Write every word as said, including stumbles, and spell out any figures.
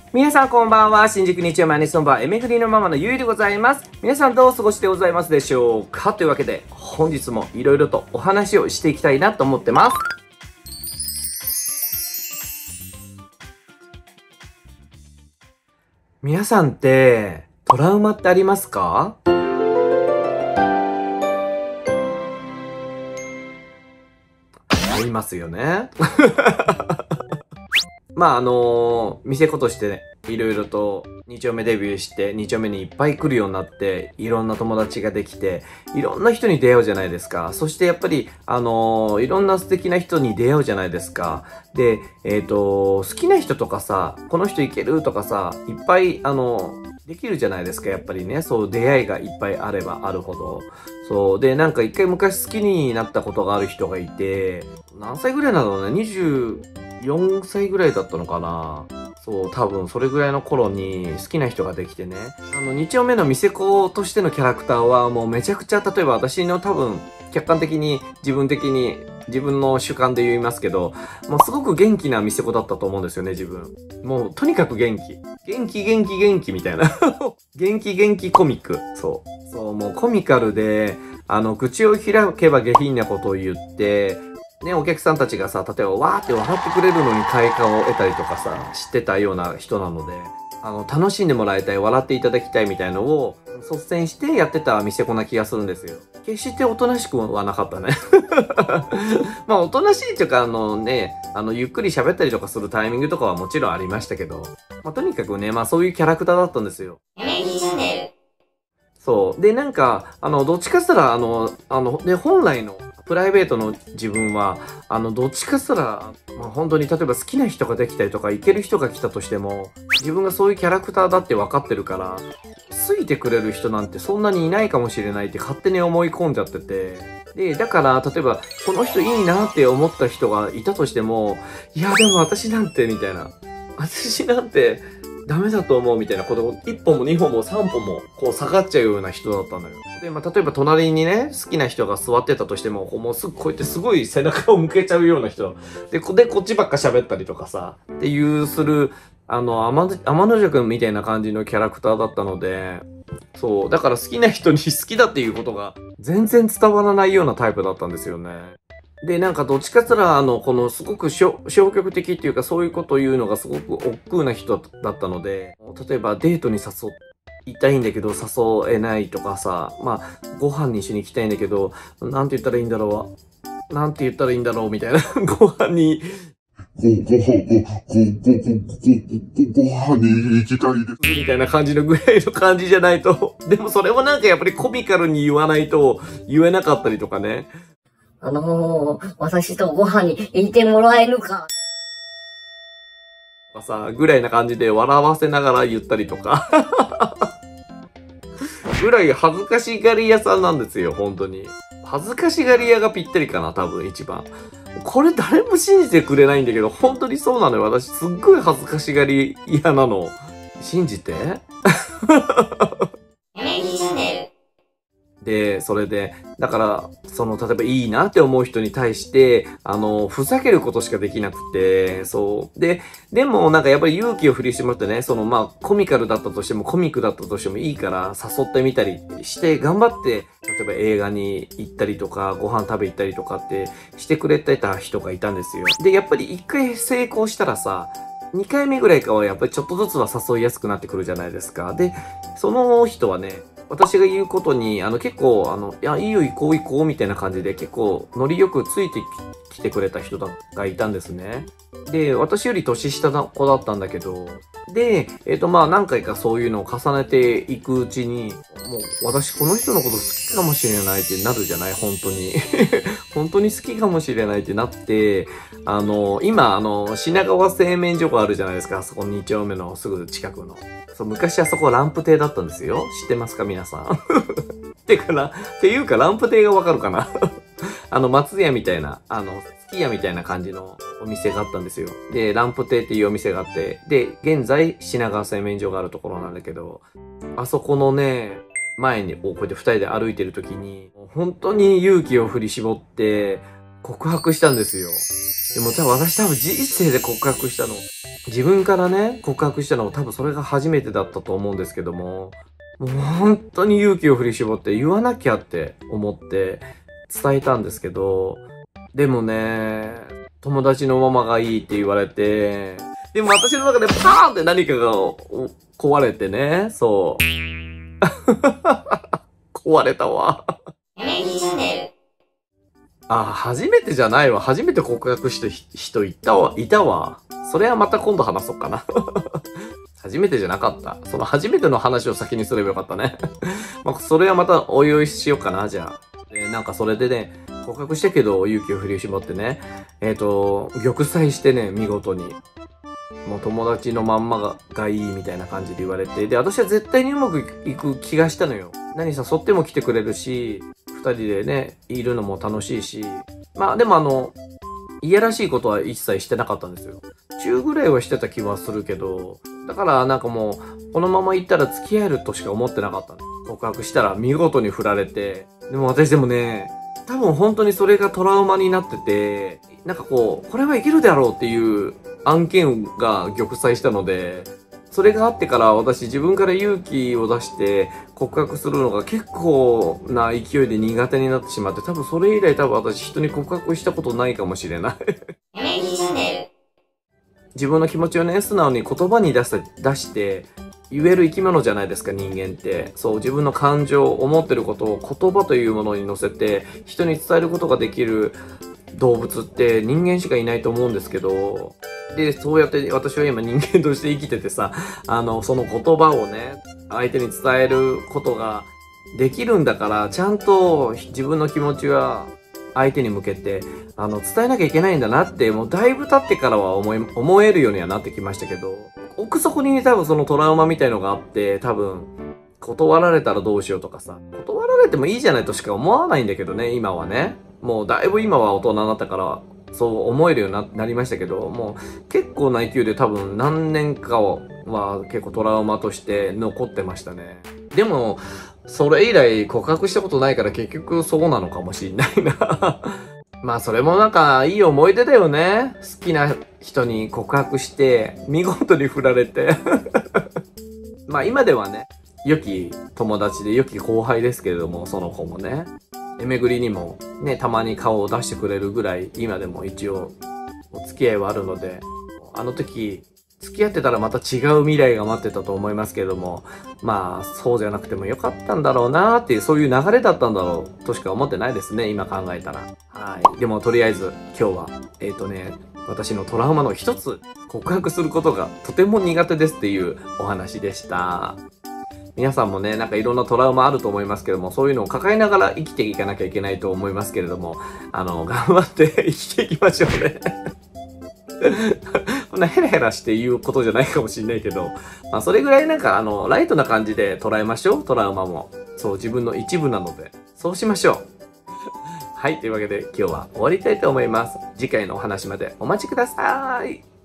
皆さんこんばんは。新宿日曜マネソンバー エムエフディー のママのゆいでございます。皆さんどうお過ごしでございますでしょうか。というわけで本日もいろいろとお話をしていきたいなと思ってます。皆さんってトラウマってありますか？ありますよね。まああのー、店子としてね、いろいろとに丁目デビューしてに丁目にいっぱい来るようになって、いろんな友達ができて、いろんな人に出会うじゃないですか。そしてやっぱりあのー、いろんな素敵な人に出会うじゃないですか。で、えっと、好きな人とかさ、この人いけるとかさ、いっぱいあのできるじゃないですか。やっぱりね、そう出会いがいっぱいあればあるほど。そうで、なんか一回昔好きになったことがある人がいて、何歳ぐらいなのね、にじゅうよんさいぐらいだったのかな。そう、多分それぐらいの頃に好きな人ができてね。あの、に丁目の店子としてのキャラクターはもうめちゃくちゃ、例えば私の多分客観的に自分的に自分の主観で言いますけど、もうすごく元気な店子だったと思うんですよね、自分。もうとにかく元気。元気元気元気みたいな。元気元気コミック。そう。そう、もうコミカルで、あの、口を開けば下品なことを言って、ね、お客さんたちがさ、例えばわーって笑ってくれるのに快感を得たりとかさ、知ってたような人なので、あの、楽しんでもらいたい、笑っていただきたいみたいのを率先してやってた店子な気がするんですよ。決しておとなしくはなかったね。まあ、おとなしいというか、あのね、あの、ゆっくり喋ったりとかするタイミングとかはもちろんありましたけど、まあ、とにかくね、まあ、そういうキャラクターだったんですよ。そう。で、なんか、あの、どっちかっつったら、あの、あの、で、本来の、プライベートの自分は、あの、どっちかっつったら、まあ、本当に、例えば好きな人ができたりとか、いける人が来たとしても、自分がそういうキャラクターだって分かってるから、ついてくれる人なんてそんなにいないかもしれないって勝手に思い込んじゃってて、で、だから、例えば、この人いいなって思った人がいたとしても、いや、でも私なんて、みたいな。私なんて、ダメだと思うみたいなことをいっぽんもにほんもさんぽんもこう下がっちゃうような人だったのよ。で、まあ、例えば隣にね、好きな人が座ってたとしても、もうすぐこうやってすごい背中を向けちゃうような人。で、こでこっちばっか喋ったりとかさ、っていうする、あの、天天の弱みたいな感じのキャラクターだったので、そう、だから好きな人に好きだっていうことが全然伝わらないようなタイプだったんですよね。で、なんかどっちかって言ったら、あの、このすごく消極的っていうか、そういうことを言うのがすごく億劫な人だったので、例えばデートに誘いたいんだけど誘えないとかさ、まあ、ご飯に一緒に行きたいんだけど、なんて言ったらいいんだろう、なんて言ったらいいんだろうみたいな、ご飯に、ご、ご、ご、ご、ご、ご、ご、ご、ご飯に行きたいです。みたいな感じのぐらいの感じじゃないと、でもそれをなんかやっぱりコミカルに言わないと言えなかったりとかね。 あのー、私とご飯に行ってもらえるか。 さ、ぐらいな感じで笑わせながら言ったりとか。ぐらい恥ずかしがり屋さんなんですよ、本当に。恥ずかしがり屋がぴったりかな、多分一番。これ誰も信じてくれないんだけど、本当にそうなのよ。私すっごい恥ずかしがり屋なの。信じて。で、それで、だから、その、例えばいいなって思う人に対して、あの、ふざけることしかできなくて、そう。で、でもなんかやっぱり勇気を振り絞ってね、その、まあ、コミカルだったとしても、コミックだったとしてもいいから、誘ってみたりして、頑張って、例えば映画に行ったりとか、ご飯食べ行ったりとかってしてくれてた人がいたんですよ。で、やっぱり一回成功したらさ、にかいめぐらいかはやっぱりちょっとずつは誘いやすくなってくるじゃないですか。で、その人はね、私が言うことに、あの結構、あの、いや、いいよ行こう行こうみたいな感じで結構ノリよくついてきてくれた人がいたんですね。で、私より年下の子だったんだけど、で、えっとまあ何回かそういうのを重ねていくうちに、もう私この人のこと好きかもしれないってなるじゃない本当に。本当に好きかもしれないってなって、あの、今、あの、品川製麺所があるじゃないですか。あそこに丁目のすぐ近くの。そう、昔あそこランプ亭だったんですよ。知ってますか皆さん。てかな、っていうかランプ亭がわかるかな。あの、松屋みたいな、あの、すき家みたいな感じのお店があったんですよ。で、ランプ亭っていうお店があって、で、現在、品川製麺所があるところなんだけど、あそこのね、前にこうやって二人で歩いてる時に、本当に勇気を振り絞って、 告白したんですよ。でも多分私多分人生で告白したの、自分からね、告白したの多分それが初めてだったと思うんですけども、もう本当に勇気を振り絞って言わなきゃって思って伝えたんですけど、でもね、友達のままがいいって言われて、でも私の中でパーンって何かが壊れてね、そう。壊れたわ。あ、初めてじゃないわ。初めて告白した人いたわ、いたわ。それはまた今度話そうかな。初めてじゃなかった。その初めての話を先にすればよかったね。まあ、それはまたおいおいしようかな、じゃあ。で、なんかそれでね、告白したけど勇気を振り絞ってね、えっと、玉砕してね、見事に。もう友達のまんまが、がいいみたいな感じで言われて、で、私は絶対にうまくいく気がしたのよ。何誘っても来てくれるし、二人でね、いるのも楽しいし、まあでもあの、いやらしいことは一切してなかったんですよ。中ぐらいはしてた気はするけど、だからなんかもう、このまま行ったら付き合えるとしか思ってなかったの。告白したら見事に振られて、でも私でもね、多分本当にそれがトラウマになってて、なんかこう、これはいけるであろうっていう案件が玉砕したので、それがあってから私自分から勇気を出して告白するのが結構な勢いで苦手になってしまって、多分それ以来多分私人に告白したことないかもしれない。自分の気持ちをね、素直に言葉に出して、出して言える生き物じゃないですか、人間って。そう、自分の感情、思ってることを言葉というものに乗せて人に伝えることができる動物って人間しかいないと思うんですけど、で、そうやって私は今人間として生きててさ、あの、その言葉をね、相手に伝えることができるんだから、ちゃんと自分の気持ちは相手に向けて、あの、伝えなきゃいけないんだなって、もうだいぶ経ってからは思い、思えるようにはなってきましたけど、奥底にね、多分そのトラウマみたいのがあって、多分、断られたらどうしようとかさ、断られてもいいじゃないとしか思わないんだけどね、今はね。もうだいぶ今は大人になったから、そう思えるようになりましたけど、もう結構な勢いで多分何年かは結構トラウマとして残ってましたね。でも、それ以来告白したことないから結局そうなのかもしんないな。まあそれもなんかいい思い出だよね。好きな人に告白して見事に振られて。まあ今ではね、良き友達で良き後輩ですけれども、その子もね。えめぐりにもね、たまに顔を出してくれるぐらい、今でも一応お付き合いはあるので、あの時、付き合ってたらまた違う未来が待ってたと思いますけれども、まあ、そうじゃなくてもよかったんだろうなーっていう、そういう流れだったんだろうとしか思ってないですね、今考えたら。はい。でもとりあえず、今日は、えっとね、私のトラウマの一つ、告白することがとても苦手ですっていうお話でした。皆さんもね、なんかいろんなトラウマあると思いますけども、そういうのを抱えながら生きていかなきゃいけないと思いますけれども、あの、頑張って生きていきましょうね。こんなヘラヘラして言うことじゃないかもしれないけど、まあそれぐらいなんかあの、ライトな感じで捉えましょう、トラウマも。そう、自分の一部なので、そうしましょう。はい、というわけで今日は終わりたいと思います。次回のお話までお待ちください。